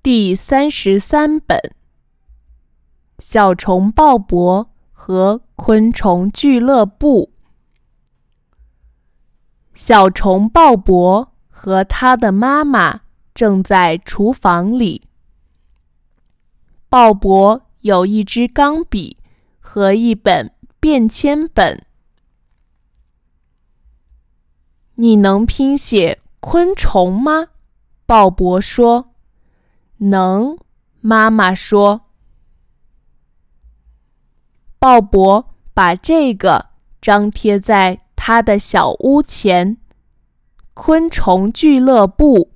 第33本《小虫鲍勃和昆虫俱乐部》。小虫鲍勃和他的妈妈正在厨房里。鲍勃有一支钢笔和一本便签本。你能拼写昆虫吗？鲍勃说。能，妈妈说。鲍勃把这个张贴在他的小屋前。昆虫俱乐部。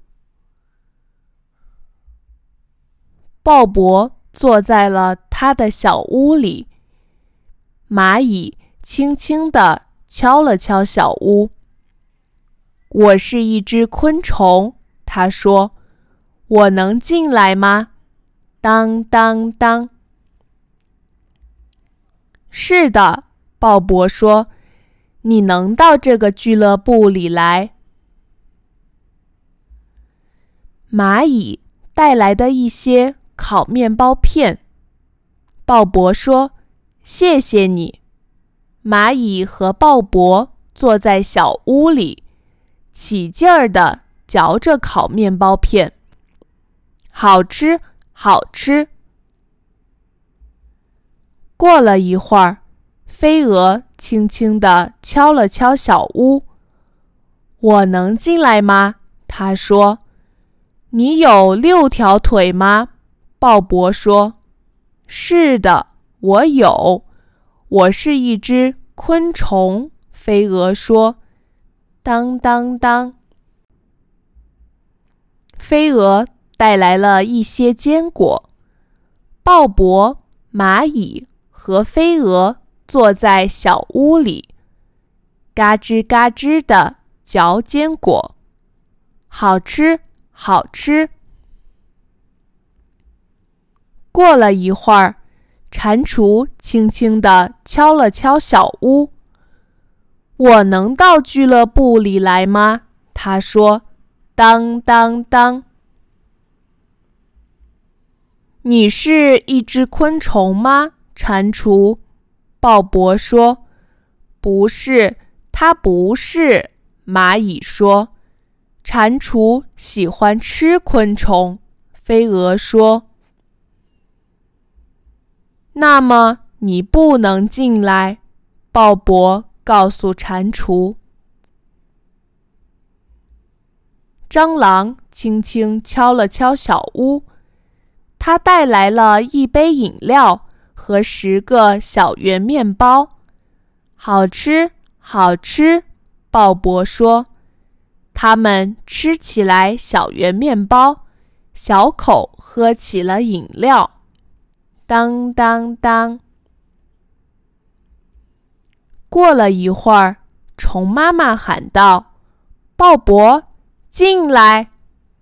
鲍勃坐在了他的小屋里。蚂蚁轻轻地敲了敲小屋。我是一只昆虫，他说。我能进来吗？当当当。是的，鲍勃说，你能到这个俱乐部里来。蚂蚁带来的一些烤面包片。鲍勃说，谢谢你。蚂蚁和鲍勃坐在小屋里，起劲儿地嚼着烤面包片。好吃，好吃。过了一会儿，飞蛾轻轻地敲了敲小屋。我能进来吗？他说。你有6条腿吗？鲍勃说。是的，我有。我是一只昆虫，飞蛾说。当当当。飞蛾带来了一些坚果。鲍勃、蚂蚁和飞蛾坐在小屋里，嘎吱嘎吱地嚼坚果。好吃，好吃。过了一会儿，蟾蜍轻轻地敲了敲小屋。我能到俱乐部里来吗？他说。当当当。你是一只昆虫吗？蟾蜍。鲍勃说。不是，它不是。蚂蚁说。蟾蜍喜欢吃昆虫。飞蛾说。那么你不能进来，鲍勃告诉蟾蜍。蟑螂轻轻敲了敲小屋。他带来了一杯饮料和10个小圆面包。好吃，好吃，鲍勃说。他们吃起来小圆面包，小口喝起了饮料。当当当。过了一会儿，虫妈妈喊道：鲍勃，进来！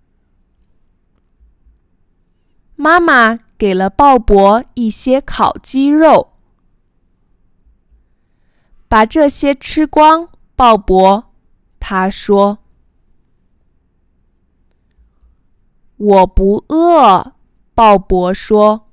妈妈给了鲍勃一些烤鸡肉。把这些吃光，鲍勃，他说。我不饿，鲍勃说。